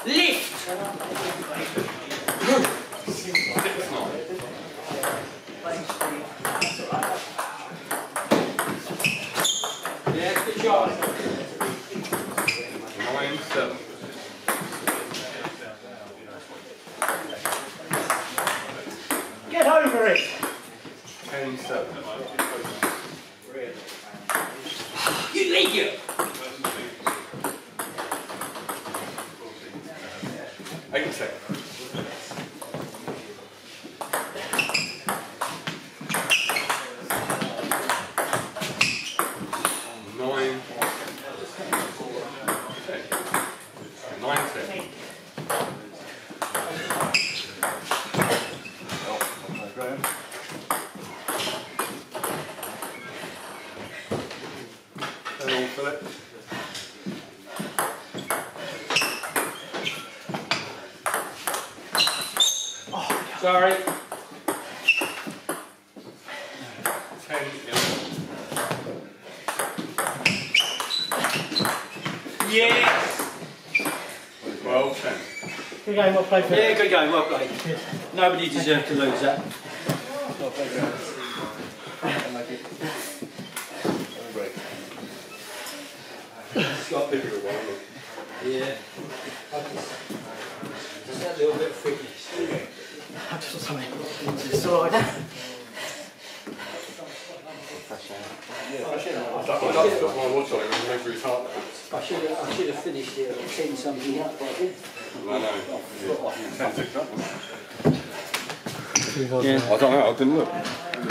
Lift! Yeah, good job. 9-7. Get over it. 10-7. You leave you. 8-10. 9-10. 9-10. Turn on, Philip. Sorry. 10-11. Yes. 12-10. Good game, well played. Yeah, good game, well played. Nobody deserved to lose that. It's got a bit of a one. Yeah. Just that little bit freaky. I just saw something. It's alright. I've got my watch on it and over his heart now. I should have finished it at 10 something up, but I didn't. No, no. 10-6 up. Yeah. I don't know, I didn't look.